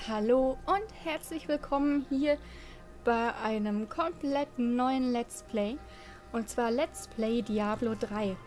Hallo und herzlich willkommen hier bei einem komplett neuen Let's Play. Und zwar Let's Play Diablo 3.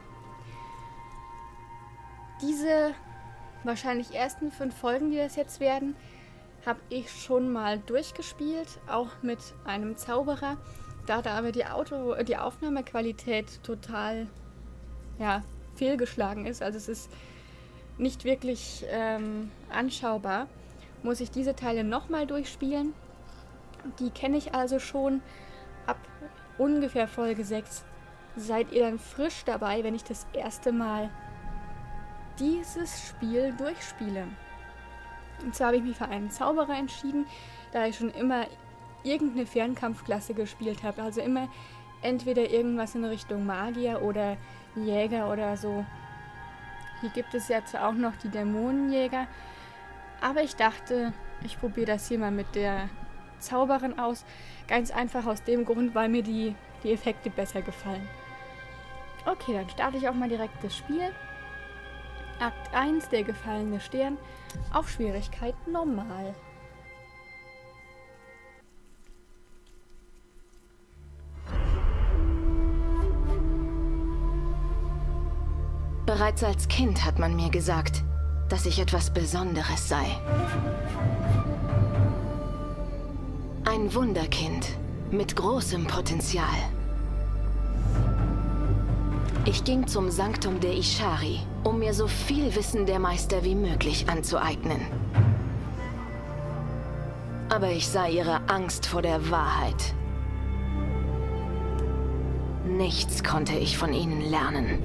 Diese wahrscheinlich ersten 5 Folgen, die das jetzt werden, habe ich schon mal durchgespielt, auch mit einem Zauberer. Da aber die Aufnahmequalität total fehlgeschlagen ist, also es ist nicht wirklich anschaubar, muss ich diese Teile nochmal durchspielen. Die kenne ich also schon ab ungefähr Folge 6. Seid ihr dann frisch dabei, wenn ich das erste Mal dieses Spiel durchspiele. Und zwar habe ich mich für einen Zauberer entschieden, da ich schon immer irgendeine Fernkampfklasse gespielt habe. Also immer entweder irgendwas in Richtung Magier oder Jäger oder so. Hier gibt es ja zwar auch noch die Dämonenjäger, aber ich dachte, ich probiere das hier mal mit der Zauberin aus. Ganz einfach aus dem Grund, weil mir die Effekte besser gefallen. Okay, dann starte ich auch mal direkt das Spiel. Akt 1, der gefallene Stern, auf Schwierigkeit normal. Bereits als Kind hat man mir gesagt, dass ich etwas Besonderes sei. Ein Wunderkind mit großem Potenzial. Ich ging zum Sanktum der Ishari, um mir so viel Wissen der Meister wie möglich anzueignen. Aber ich sah ihre Angst vor der Wahrheit. Nichts konnte ich von ihnen lernen.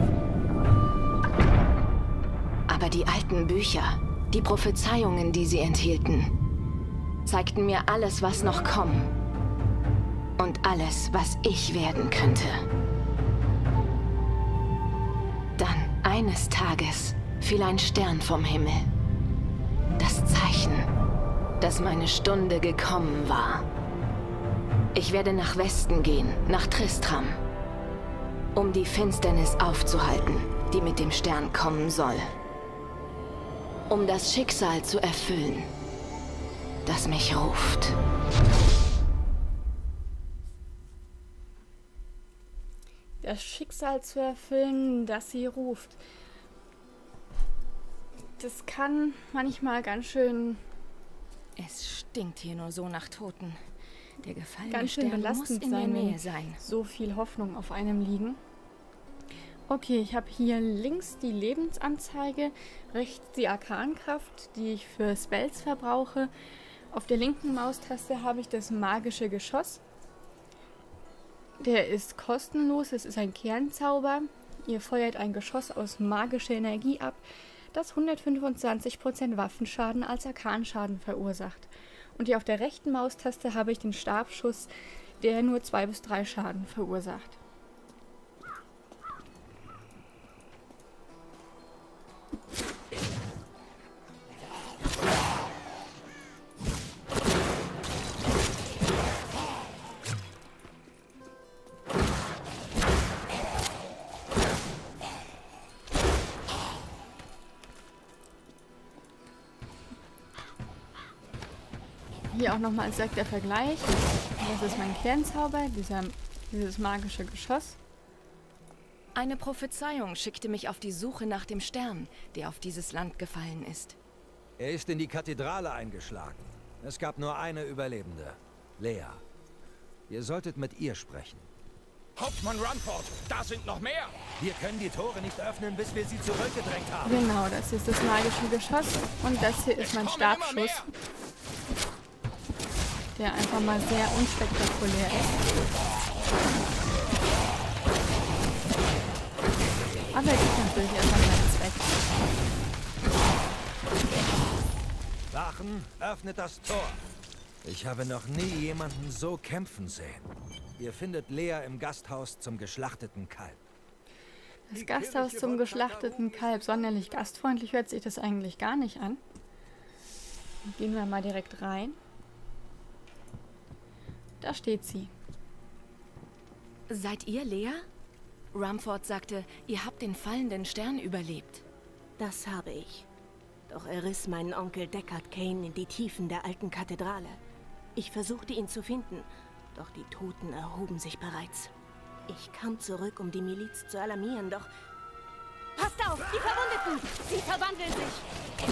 Aber die alten Bücher, die Prophezeiungen, die sie enthielten, zeigten mir alles, was noch kommen. Und alles, was ich werden könnte. Dann, eines Tages, fiel ein Stern vom Himmel. Das Zeichen, dass meine Stunde gekommen war. Ich werde nach Westen gehen, nach Tristram, um die Finsternis aufzuhalten, die mit dem Stern kommen soll. Um das Schicksal zu erfüllen, das mich ruft. Das Schicksal zu erfüllen, das sie ruft. Das kann manchmal ganz schön... Es stinkt hier nur so nach Toten. Der gefallene ganz schön Stern belastend muss in der Nähe sein, sein. So viel Hoffnung auf einem liegen. Okay, ich habe hier links die Lebensanzeige, rechts die Arkankraft, die ich für Spells verbrauche. Auf der linken Maustaste habe ich das magische Geschoss. Der ist kostenlos, es ist ein Kernzauber. Ihr feuert ein Geschoss aus magischer Energie ab, das 125% Waffenschaden als Arkanschaden verursacht. Und hier auf der rechten Maustaste habe ich den Stabschuss, der nur 2 bis 3 Schaden verursacht. Hier auch nochmal als der Vergleich. Das ist mein Kernzauber, dieses magische Geschoss. Eine Prophezeiung schickte mich auf die Suche nach dem Stern, der auf dieses Land gefallen ist. Er ist in die Kathedrale eingeschlagen. Es gab nur eine Überlebende, Lea. Ihr solltet mit ihr sprechen. Hauptmann Rumford, da sind noch mehr! Wir können die Tore nicht öffnen, bis wir sie zurückgedrängt haben. Genau, das ist das magische Geschoss. Und das hier ist mein Stabschuss, der einfach mal sehr unspektakulär ist. Aber er gibt natürlich erstmal seinen Zweck. Wachen, öffnet das Tor. Ich habe noch nie jemanden so kämpfen sehen. Ihr findet Lea im Gasthaus zum geschlachteten Kalb. Das Gasthaus zum geschlachteten Kalb. Sonderlich gastfreundlich hört sich das eigentlich gar nicht an. Gehen wir mal direkt rein. Da steht sie. Seid ihr Lea? Rumford sagte, ihr habt den fallenden Stern überlebt. Das habe ich. Doch er riss meinen Onkel Deckard Cain in die Tiefen der alten Kathedrale. Ich versuchte ihn zu finden, doch die Toten erhoben sich bereits. Ich kam zurück, um die Miliz zu alarmieren, doch... Passt auf, die Verwundeten! Sie verwandeln sich!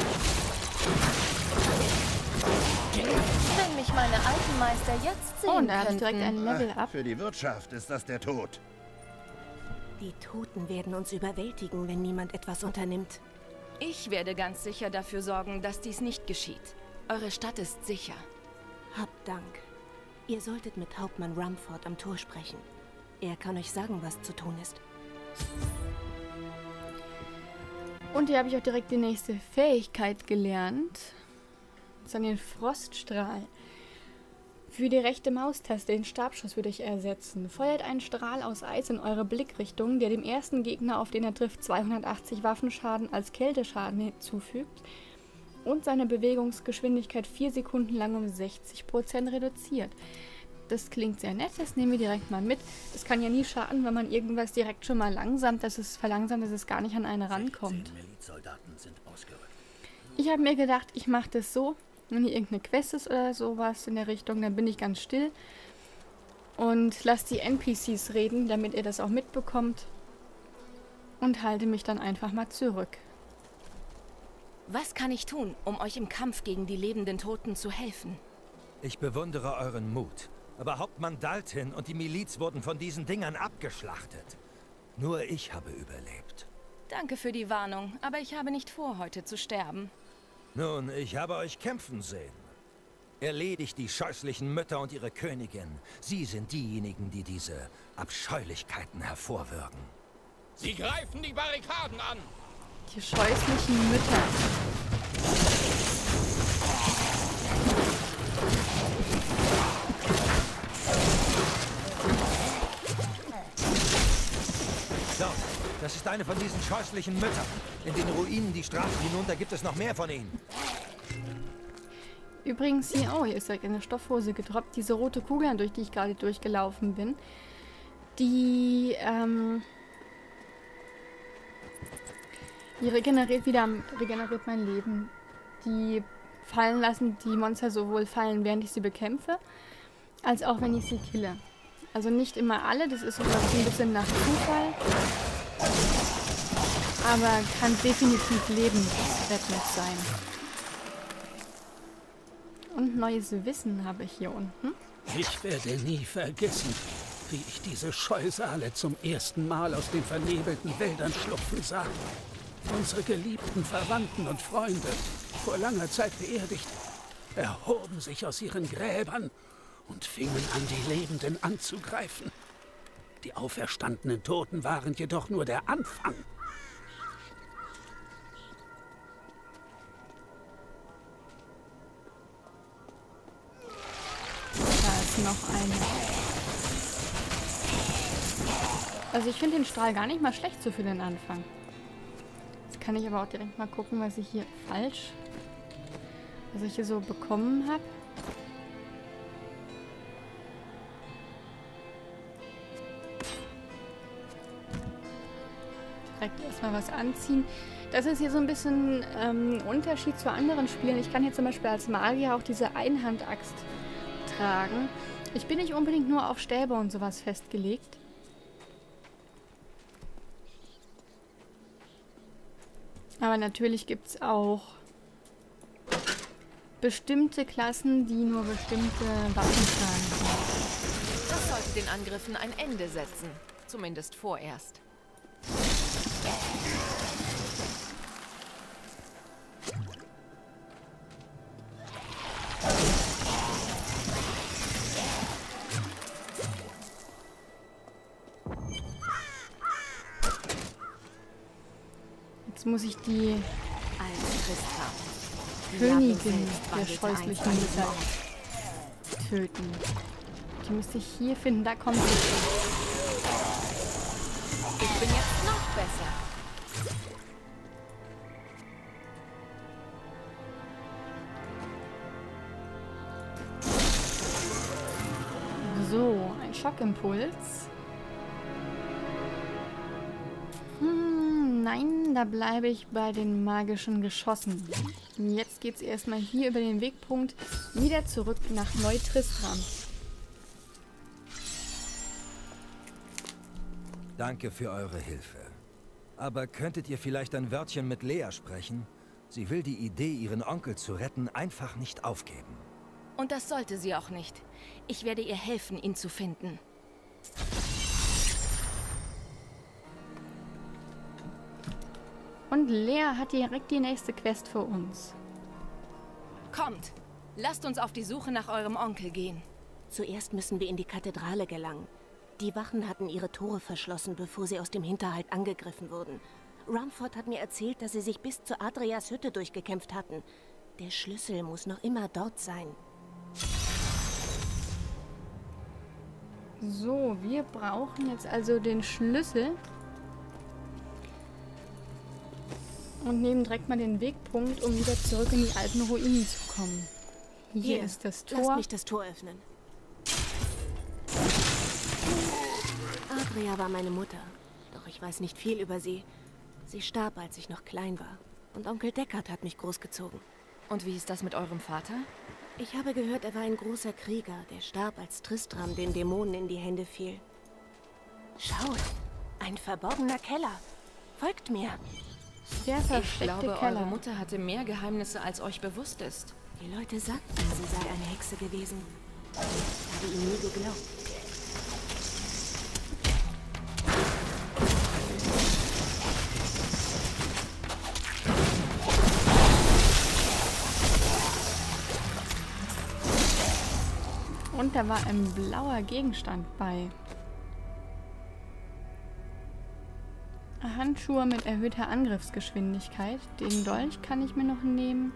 Wenn mich meine alten Meister jetzt sehen Oh, und da habe ich könnten. direkt ein Level up. Für die Wirtschaft ist das der Tod. Die Toten werden uns überwältigen, wenn niemand etwas unternimmt. Ich werde ganz sicher dafür sorgen, dass dies nicht geschieht. Eure Stadt ist sicher. Habt Dank. Ihr solltet mit Hauptmann Rumford am Tor sprechen. Er kann euch sagen, was zu tun ist. Und hier habe ich auch direkt die nächste Fähigkeit gelernt. Das ist dann den Froststrahl. Für die rechte Maustaste den Stabschuss würde ich ersetzen. Feuert einen Strahl aus Eis in eure Blickrichtung, der dem ersten Gegner, auf den er trifft, 280 Waffenschaden als Kälteschaden hinzufügt und seine Bewegungsgeschwindigkeit 4 Sekunden lang um 60% reduziert. Das klingt sehr nett, das nehmen wir direkt mal mit. Das kann ja nie schaden, wenn man irgendwas direkt schon mal verlangsamt, dass es gar nicht an einen rankommt. Ich habe mir gedacht, ich mache das so, wenn hier irgendeine Quest ist oder sowas in der Richtung, dann bin ich ganz still und lasse die NPCs reden, damit ihr das auch mitbekommt und halte mich dann einfach mal zurück. Was kann ich tun, um euch im Kampf gegen die lebenden Toten zu helfen? Ich bewundere euren Mut. Aber Hauptmann Dalton und die Miliz wurden von diesen Dingern abgeschlachtet. Nur ich habe überlebt. Danke für die Warnung, aber ich habe nicht vor, heute zu sterben. Nun, ich habe euch kämpfen sehen. Erledigt die scheußlichen Mütter und ihre Königin. Sie sind diejenigen, die diese Abscheulichkeiten hervorwirken. Sie greifen die Barrikaden an! Die scheußlichen Mütter. So, das ist eine von diesen scheußlichen Müttern. In den Ruinen die Straßen hinunter gibt es noch mehr von ihnen. Übrigens hier, oh, hier ist direkt eine Stoffhose gedroppt. Diese rote Kugel, durch die ich gerade durchgelaufen bin, die regeneriert mein Leben. Die fallen lassen die Monster sowohl fallen, während ich sie bekämpfe, als auch wenn ich sie kille. Also nicht immer alle, das ist so ein bisschen nach Zufall. Aber kann definitiv lebensrettend sein. Und neues Wissen habe ich hier unten. Ich werde nie vergessen, wie ich diese Scheusale zum ersten Mal aus den vernebelten Wäldern schlupfen sah. Unsere geliebten Verwandten und Freunde, vor langer Zeit beerdigt, erhoben sich aus ihren Gräbern und fingen an, die Lebenden anzugreifen. Die auferstandenen Toten waren jedoch nur der Anfang. Da ist noch eine. Also ich finde den Strahl gar nicht mal schlecht so für den Anfang. Jetzt kann ich aber auch direkt mal gucken, was ich hier so bekommen habe. Direkt erstmal was anziehen. Das ist hier so ein bisschen Unterschied zu anderen Spielen. Ich kann hier zum Beispiel als Magier auch diese Einhandaxt tragen. Ich bin nicht unbedingt nur auf Stäbe und sowas festgelegt. Aber natürlich gibt es auch bestimmte Klassen, die nur bestimmte Waffen tragen. Das sollte den Angriffen ein Ende setzen. Zumindest vorerst. Jetzt muss ich die Als Christa. Königin der scheußlichen Mütter töten. Die müsste ich hier finden, da kommt sie. Ich bin jetzt noch besser. So, ein Schockimpuls. Nein, da bleibe ich bei den magischen Geschossen. Jetzt geht's erstmal hier über den Wegpunkt wieder zurück nach Neu-Tristram. Danke für eure Hilfe. Aber könntet ihr vielleicht ein Wörtchen mit Lea sprechen? Sie will die Idee, ihren Onkel zu retten, einfach nicht aufgeben. Und das sollte sie auch nicht. Ich werde ihr helfen, ihn zu finden. Und Lea hat direkt die nächste Quest für uns. Kommt, lasst uns auf die Suche nach eurem Onkel gehen. Zuerst müssen wir in die Kathedrale gelangen. Die Wachen hatten ihre Tore verschlossen, bevor sie aus dem Hinterhalt angegriffen wurden. Rumford hat mir erzählt, dass sie sich bis zu Adrias Hütte durchgekämpft hatten. Der Schlüssel muss noch immer dort sein. So, wir brauchen jetzt also den Schlüssel. Und nehmen direkt mal den Wegpunkt, um wieder zurück in die alten Ruinen zu kommen. Hier ist das Tor. Lasst mich das Tor öffnen. Adria war meine Mutter, doch ich weiß nicht viel über sie. Sie starb, als ich noch klein war. Und Onkel Deckard hat mich großgezogen. Und wie ist das mit eurem Vater? Ich habe gehört, er war ein großer Krieger, der starb, als Tristram den Dämonen in die Hände fiel. Schaut, ein verborgener Keller. Folgt mir. Der Ich versteckte glaube, Keller. eure Mutter hatte mehr Geheimnisse, als euch bewusst ist. Die Leute sagten, sie sei eine Hexe gewesen. Ich habe ihnen nie geglaubt. Und da war ein blauer Gegenstand bei. Handschuhe mit erhöhter Angriffsgeschwindigkeit. Den Dolch kann ich mir noch nehmen.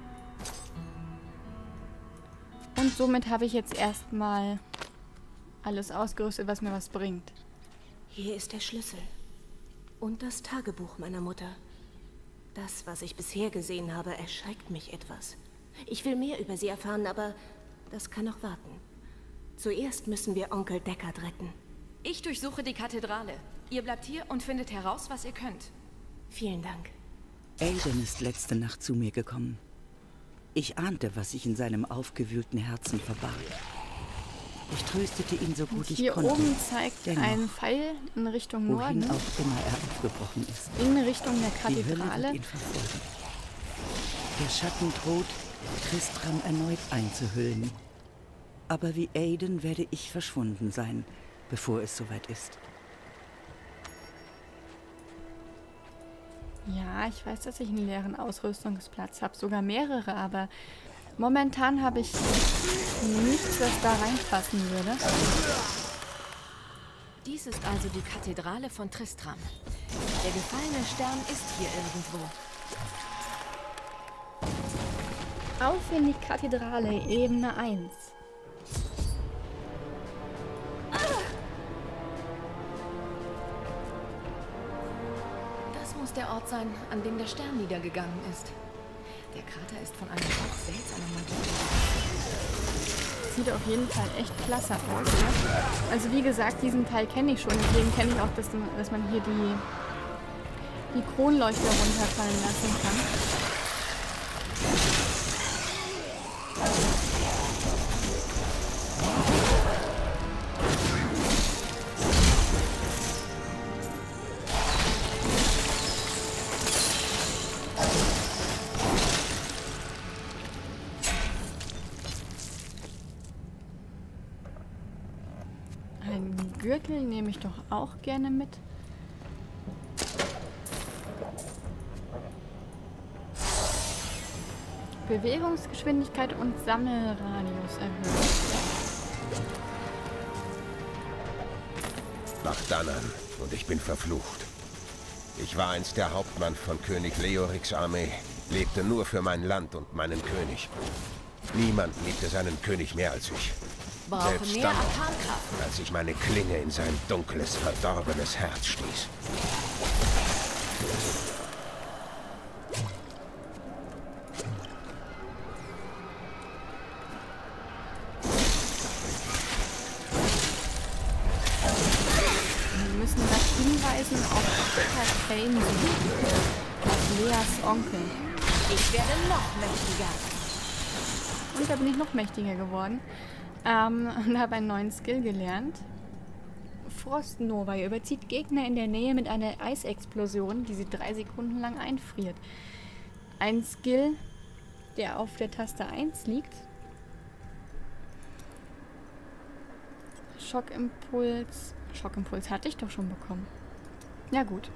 Und somit habe ich jetzt erstmal alles ausgerüstet, was mir was bringt. Hier ist der Schlüssel. Und das Tagebuch meiner Mutter. Das, was ich bisher gesehen habe, erschreckt mich etwas. Ich will mehr über sie erfahren, aber das kann noch warten. Zuerst müssen wir Onkel Deckard retten. Ich durchsuche die Kathedrale. Ihr bleibt hier und findet heraus, was ihr könnt. Vielen Dank. Aiden ist letzte Nacht zu mir gekommen. Ich ahnte, was sich in seinem aufgewühlten Herzen verbarg. Ich tröstete ihn so gut ich Hier konnte. oben zeigt Dennoch, ein Pfeil in Richtung wohin Norden. auch immer er aufgebrochen ist. In Richtung der Die Hölle Kathedrale. wird ihn verfolgen. Der Schatten droht, Tristram erneut einzuhüllen. Aber wie Aiden werde ich verschwunden sein, bevor es soweit ist. Ja, ich weiß, dass ich einen leeren Ausrüstungsplatz habe. Sogar mehrere, aber momentan habe ich nichts, was da reinpassen würde. Dies ist also die Kathedrale von Tristram. Der gefallene Stern ist hier irgendwo. Auf in die Kathedrale, Ebene 1. Das muss der Ort sein, an dem der Stern niedergegangen ist. Der Krater ist von einem Ort seltsamer Magie. Sieht auf jeden Fall echt klasse aus. Ne? Also wie gesagt, diesen Teil kenne ich schon. Deswegen kenne ich auch, dass man hier die Kronleuchter runterfallen lassen kann. Einen Gürtel nehme ich doch auch gerne mit. Bewegungsgeschwindigkeit und Sammelradius erhöht. Bachdanan, und ich bin verflucht. Ich war einst der Hauptmann von König Leoriks Armee, lebte nur für mein Land und meinen König. Niemand liebte seinen König mehr als ich. Brauche Selbst mehr dann, Arkankraft. als ich meine Klinge in sein dunkles, verdorbenes Herz stieß. Wir müssen das hinweisen auf Deckard Cain, auf Leas Onkel. Ich werde noch mächtiger. Und da bin ich noch mächtiger geworden. Und habe einen neuen Skill gelernt. Frostnova. Ihr überzieht Gegner in der Nähe mit einer Eisexplosion, die sie 3 Sekunden lang einfriert. Ein Skill, der auf der Taste 1 liegt. Schockimpuls. Schockimpuls hatte ich doch schon bekommen. Ja gut.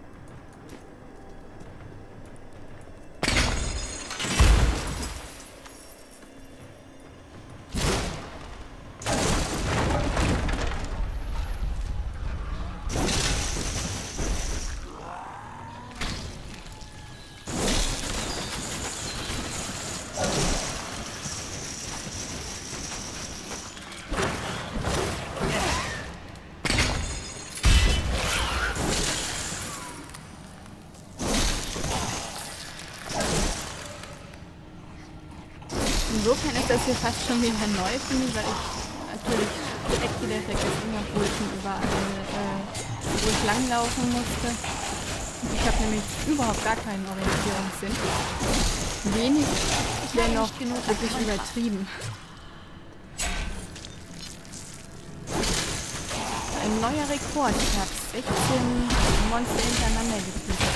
Insofern ist das hier fast schon wieder neu für mich, weil ich natürlich direkt wieder vergessen habe, wo ich denn überall wo ich langlaufen musste. Ich habe nämlich überhaupt gar keinen Orientierungssinn. Wenig wäre noch wirklich übertrieben. Ein neuer Rekord. Ich habe 16 Monster hintereinander getötet.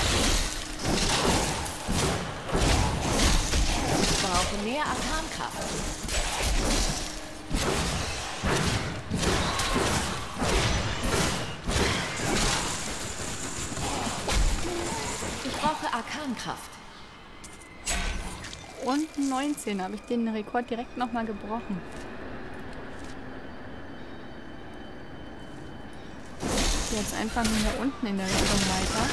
Ich brauche mehr Arkankraft. Ich brauche Arkankraft. Und 19 habe ich den Rekord direkt nochmal gebrochen. Jetzt einfach nur hier unten in der Richtung weiter.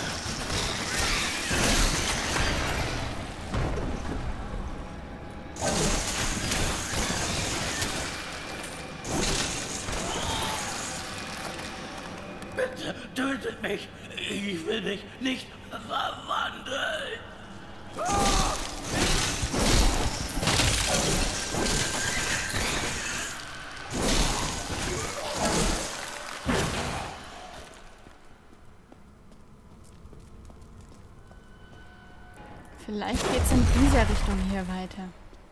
Bitte tötet mich. Ich will mich nicht verwandeln. Vielleicht geht es in dieser Richtung hier weiter.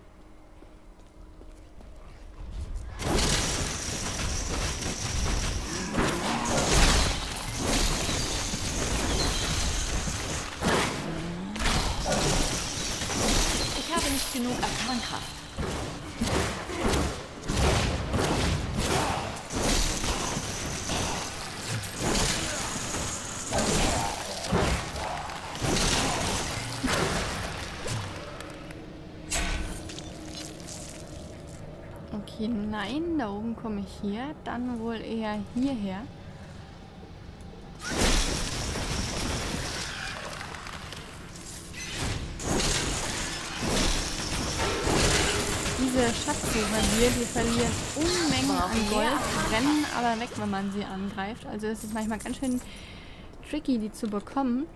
Ich habe nicht genug Arkankraft. Okay, nein, da oben komme ich hier, dann wohl eher hierher. Diese Schatzsucher hier, die verlieren Unmengen an Gold, rennen aber weg, wenn man sie angreift. Also es ist manchmal ganz schön tricky, die zu bekommen.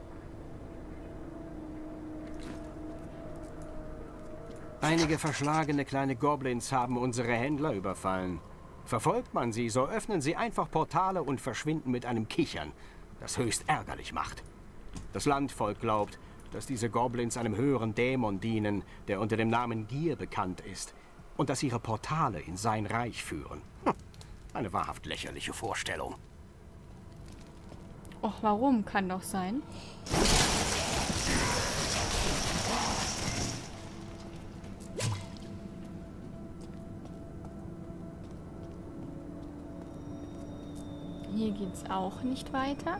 Einige verschlagene kleine Goblins haben unsere Händler überfallen. Verfolgt man sie, so öffnen sie einfach Portale und verschwinden mit einem Kichern, das höchst ärgerlich macht. Das Landvolk glaubt, dass diese Goblins einem höheren Dämon dienen, der unter dem Namen Gier bekannt ist, und dass ihre Portale in sein Reich führen. Eine wahrhaft lächerliche Vorstellung. Och, warum? Kann doch sein. Hier geht's auch nicht weiter.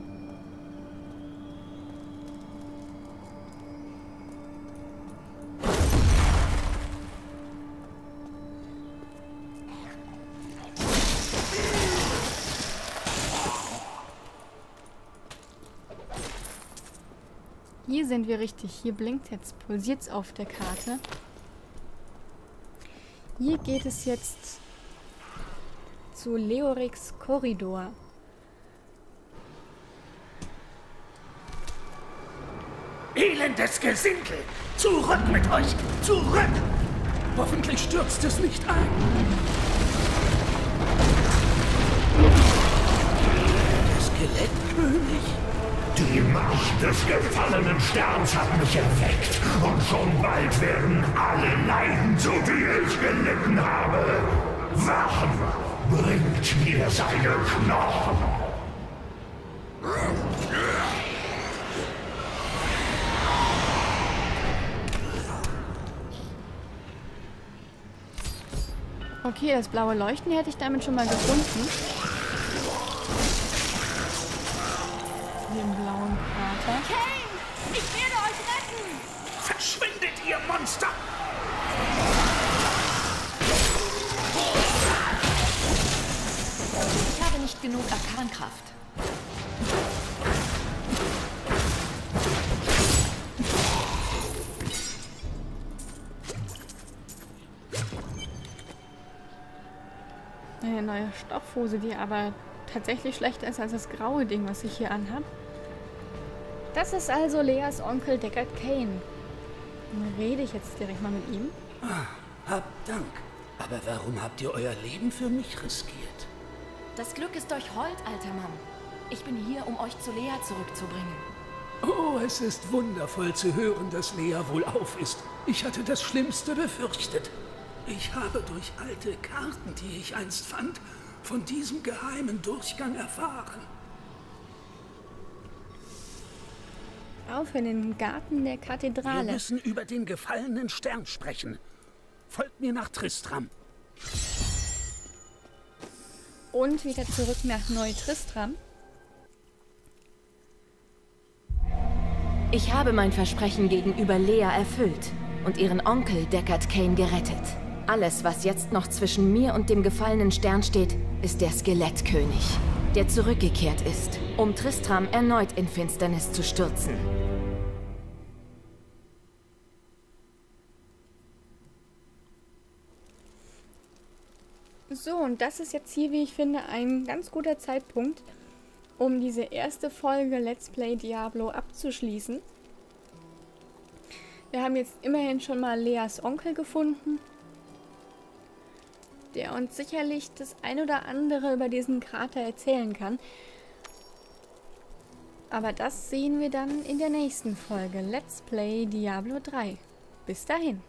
Hier sind wir richtig. Hier blinkt jetzt, pulsiert es auf der Karte. Hier geht es jetzt zu Leorics Korridor. Elendes Gesindel! Zurück mit euch! Zurück! Hoffentlich stürzt es nicht ein. Das Skelett des gefallenen Sterns hat mich erweckt. Und schon bald werden alle leiden, so wie ich gelitten habe. Wachen, bringt mir seine Knochen. Okay, das blaue Leuchten hätte ich damit schon mal gefunden. Den blauen Krater. Kane! Ich werde euch retten! Verschwindet, ihr Monster! Ich habe nicht genug Arkankraft. Eine neue Stoffhose, die aber tatsächlich schlechter ist als das graue Ding, was ich hier anhabe. Das ist also Leas Onkel Deckard Cain. Dann rede ich jetzt direkt mal mit ihm. Habt Dank. Aber warum habt ihr euer Leben für mich riskiert? Das Glück ist euch hold, alter Mann. Ich bin hier, um euch zu Lea zurückzubringen. Oh, es ist wundervoll zu hören, dass Lea wohlauf ist. Ich hatte das Schlimmste befürchtet. Ich habe durch alte Karten, die ich einst fand, von diesem geheimen Durchgang erfahren. Auf in den Garten der Kathedrale. Wir müssen über den gefallenen Stern sprechen. Folgt mir nach Tristram. Und wieder zurück nach Neu-Tristram. Ich habe mein Versprechen gegenüber Lea erfüllt und ihren Onkel Deckard Cain gerettet. Alles, was jetzt noch zwischen mir und dem gefallenen Stern steht, ist der Skelettkönig, der zurückgekehrt ist, um Tristram erneut in Finsternis zu stürzen. So, und das ist jetzt hier, wie ich finde, ein ganz guter Zeitpunkt, um diese erste Folge Let's Play Diablo abzuschließen. Wir haben jetzt immerhin schon mal Leas Onkel gefunden, der uns sicherlich das ein oder andere über diesen Krater erzählen kann. Aber das sehen wir dann in der nächsten Folge Let's Play Diablo 3. Bis dahin.